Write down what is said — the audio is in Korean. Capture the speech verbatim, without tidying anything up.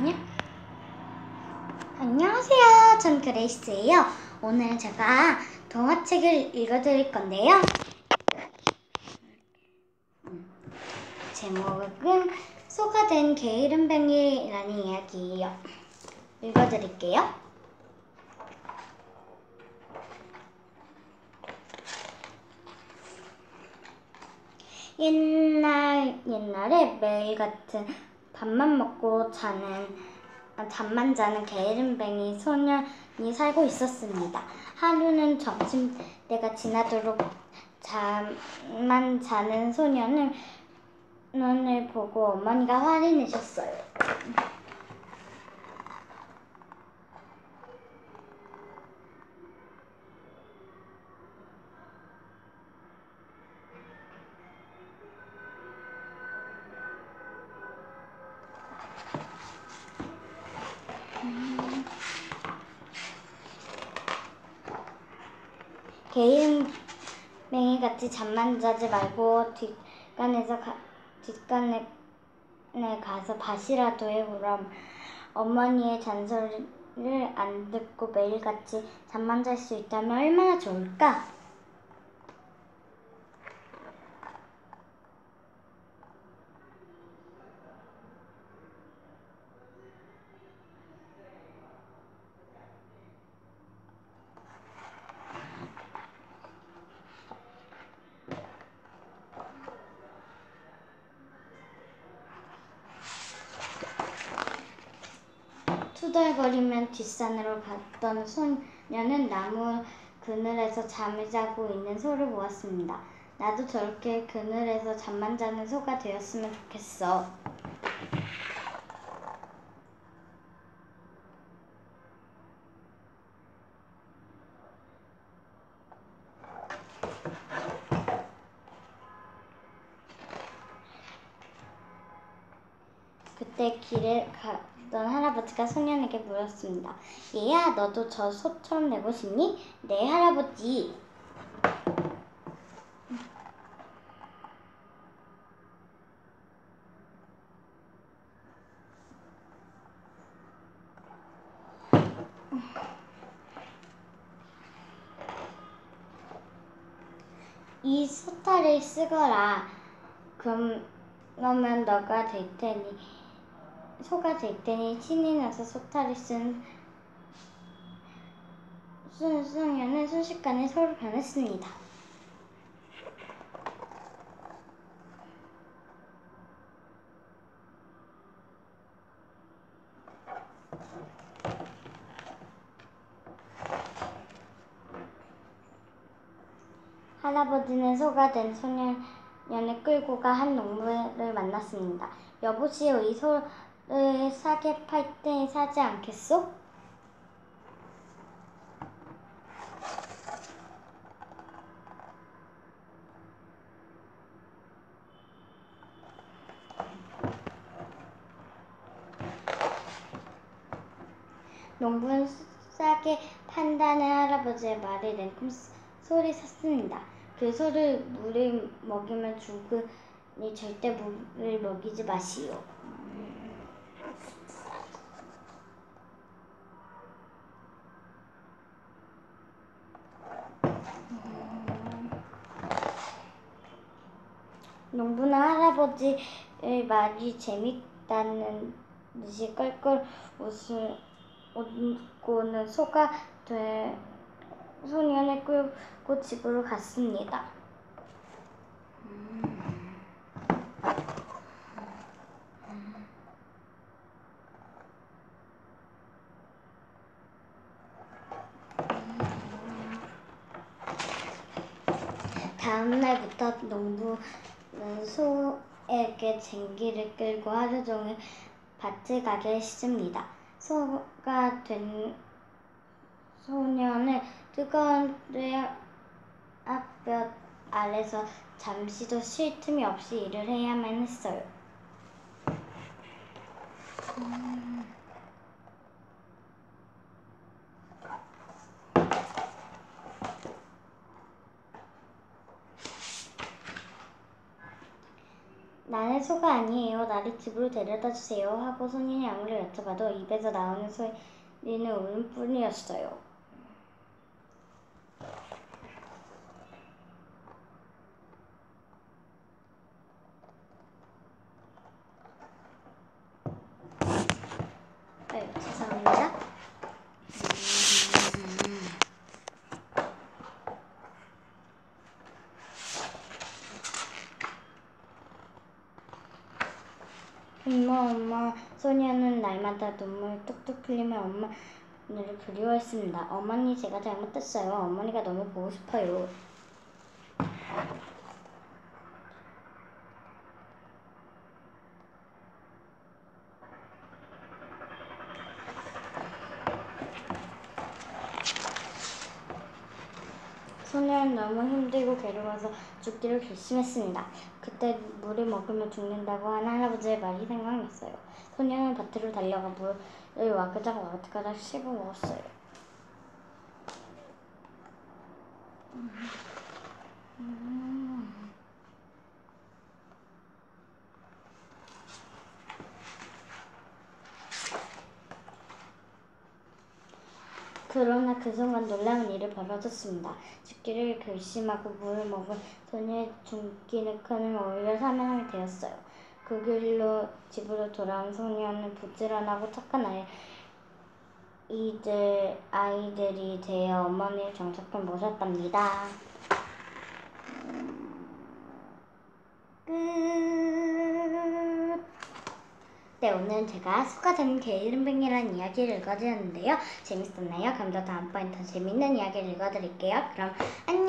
안녕. 안녕하세요. 전 그레이스예요. 오늘 제가 동화책을 읽어드릴 건데요. 제목은 소가 된 게으름뱅이라는 이야기예요. 읽어드릴게요. 옛날 옛날에 매일 같은 밥만 먹고 자는 잠만 자는 게으름뱅이 소년이 살고 있었습니다. 하루는 점심때가 지나도록 잠만 자는 소년을 눈을 보고 어머니가 화를 내셨어요. 음. 게으름뱅이같이 잠만 자지 말고 뒷간에서 가, 뒷간에 가서 밭이라도 해. 그럼 어머니의 잔소리를 안 듣고 매일같이 잠만 잘 수 있다면 얼마나 좋을까? 투덜거리며 뒷산으로 갔던 소녀는 나무 그늘에서 잠을 자고 있는 소를 보았습니다. 나도 저렇게 그늘에서 잠만 자는 소가 되었으면 좋겠어. 그때 길에 가던 할아버지가 소년에게 물었습니다. 얘야, 너도 저 소처럼 되고 싶니? 네, 할아버지. 이 소탈을 쓰거라. 그럼, 그러면 너가 될 테니, 소가 될 테니 신이 나서 소탈을 쓴 소년은 순식간에 소로 변했습니다. 할아버지는 소가 된 소년을 끌고 가 한 농부를 만났습니다. 여보시오, 이 소를 싸게 팔 테니 사지 않겠소? 농부는 싸게 판다는 할아버지의 말에 냉큼 소를 샀습니다. 그 소를 물을 먹이면 죽으니 절대 물을 먹이지 마시오. 농부는 할아버지의 말이 재밌다는 듯이 껄껄 웃을, 웃고는 소가 된 소년을 끌고 집으로 갔습니다. 다음 날부터 농부는 소에게 쟁기를 끌고 하루 종일 밭을 가게 했습니다. 소가 된 소년은 뜨거운 쇠압볕 아래서 잠시도 쉴 틈이 없이 일을 해야만 했어요. 음... 나는 소가 아니에요. 나를 집으로 데려다 주세요. 하고 소년이 아무리 여쭤봐도 입에서 나오는 소리는 울음뿐이었어요. 아유, 죄송합니다. 엄마, 엄마, 소녀는 날마다 눈물 뚝뚝 흘리며 어머니를 그리워했습니다. 어머니, 제가 잘못했어요. 어머니가 너무 보고 싶어요. 소녀는 너무 힘들고 괴로워서 죽기로 결심했습니다. 그때 물을 먹으면 죽는다고 한 할아버지의 말이 생각났어요. 소녀는 밭으로 달려가 물을 와그작 와그작 씹어 먹었어요. 음. 그러나 그 순간 놀라운 일이 벌어졌습니다. 죽기를 결심하고 물을 먹은 소녀의 죽기는 오히려 사망하게 되었어요. 그 길로 집으로 돌아온 소녀는 부지런하고 착한 아이들, 아이들이 되어 어머니를 정성껏 모셨답니다. 끝. 네, 오늘은 제가 소가 되는 게으름뱅이라는 이야기를 읽어드렸는데요. 재밌었나요? 그럼 더 다음번에 더 재밌는 이야기를 읽어드릴게요. 그럼 안녕!